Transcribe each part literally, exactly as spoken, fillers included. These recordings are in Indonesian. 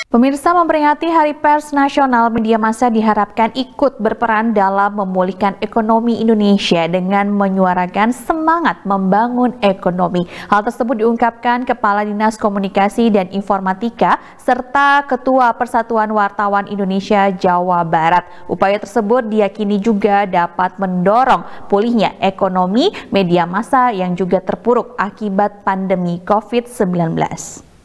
Pemirsa, memperingati Hari Pers Nasional, media massa diharapkan ikut berperan dalam memulihkan ekonomi Indonesia dengan menyuarakan semangat membangun ekonomi. Hal tersebut diungkapkan Kepala Dinas Komunikasi dan Informatika serta Ketua Persatuan Wartawan Indonesia Jawa Barat. Upaya tersebut diyakini juga dapat mendorong pulihnya ekonomi media massa yang juga terpuruk akibat pandemi COVID sembilan belas.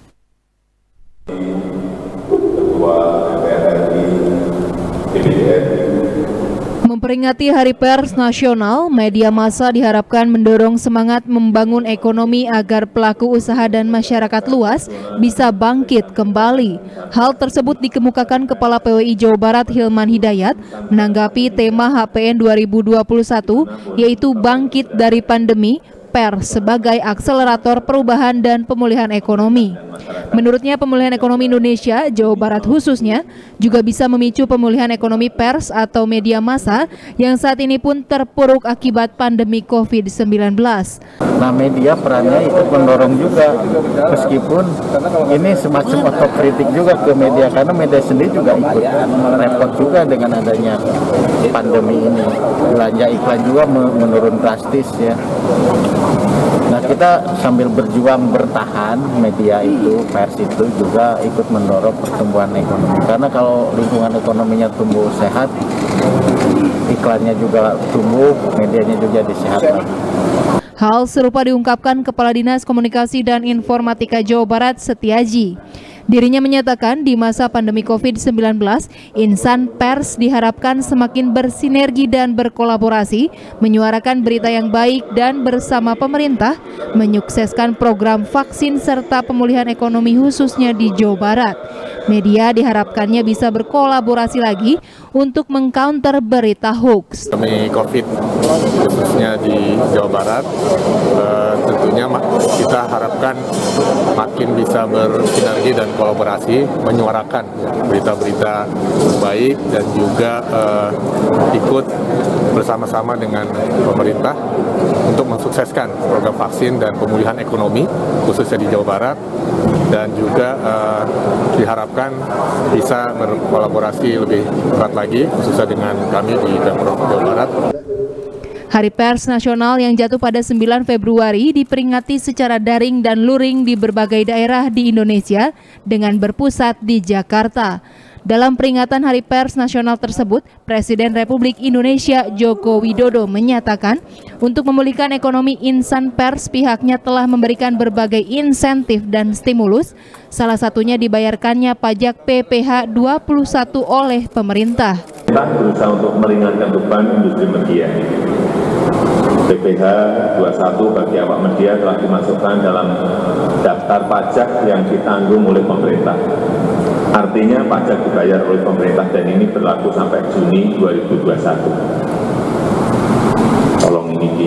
Memperingati Hari Pers Nasional, media massa diharapkan mendorong semangat membangun ekonomi agar pelaku usaha dan masyarakat luas bisa bangkit kembali. Hal tersebut dikemukakan Kepala P W I Jawa Barat Hilman Hidayat menanggapi tema H P N dua ribu dua puluh satu, yaitu Bangkit dari Pandemi, Pers sebagai akselerator perubahan dan pemulihan ekonomi. Menurutnya, pemulihan ekonomi Indonesia, Jawa Barat khususnya, juga bisa memicu pemulihan ekonomi pers atau media massa yang saat ini pun terpuruk akibat pandemi COVID sembilan belas. Nah, media perannya ikut mendorong juga, meskipun ini semacam otokritik juga ke media, karena media sendiri juga ikut repot juga dengan adanya pandemi ini. Belanja iklan juga menurun drastis ya. Nah, kita sambil berjuang bertahan, media itu, pers itu juga ikut mendorong pertumbuhan ekonomi. Karena kalau lingkungan ekonominya tumbuh sehat, iklannya juga tumbuh, medianya juga disehat lagi. Hal serupa diungkapkan Kepala Dinas Komunikasi dan Informatika Jawa Barat Setiaji. Dirinya menyatakan di masa pandemi COVID sembilan belas, insan pers diharapkan semakin bersinergi dan berkolaborasi, menyuarakan berita yang baik dan bersama pemerintah, menyukseskan program vaksin serta pemulihan ekonomi khususnya di Jawa Barat. Media diharapkannya bisa berkolaborasi lagi untuk mengcounter berita hoax. Pandemi COVID khususnya di Jawa Barat, eh, tentunya kita harapkan makin bisa bersinergi dan kolaborasi, menyuarakan berita-berita baik dan juga eh, ikut bersama-sama dengan pemerintah untuk mensukseskan program vaksin dan pemulihan ekonomi khususnya di Jawa Barat, dan juga eh, diharapkan bisa berkolaborasi lebih erat lagi khususnya dengan kami di Pemprov Jawa Barat. Hari Pers Nasional yang jatuh pada sembilan Februari diperingati secara daring dan luring di berbagai daerah di Indonesia dengan berpusat di Jakarta. Dalam peringatan Hari Pers Nasional tersebut, Presiden Republik Indonesia Joko Widodo menyatakan untuk memulihkan ekonomi insan pers, pihaknya telah memberikan berbagai insentif dan stimulus, salah satunya dibayarkannya pajak P P H dua puluh satu oleh pemerintah. Kita berusaha untuk meringankan beban industri media. P P H dua puluh satu bagi awak media telah dimasukkan dalam daftar pajak yang ditanggung oleh pemerintah. Artinya pajak dibayar oleh pemerintah dan ini berlaku sampai Juni dua ribu dua puluh satu. Tolong ini di...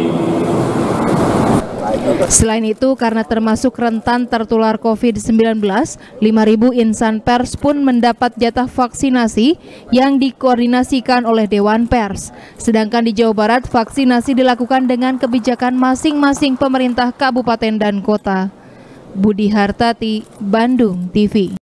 Selain itu, karena termasuk rentan tertular COVID sembilan belas, lima ribu insan pers pun mendapat jatah vaksinasi yang dikoordinasikan oleh Dewan Pers. Sedangkan di Jawa Barat, vaksinasi dilakukan dengan kebijakan masing-masing pemerintah kabupaten dan kota. Budi Hartati, Bandung T V.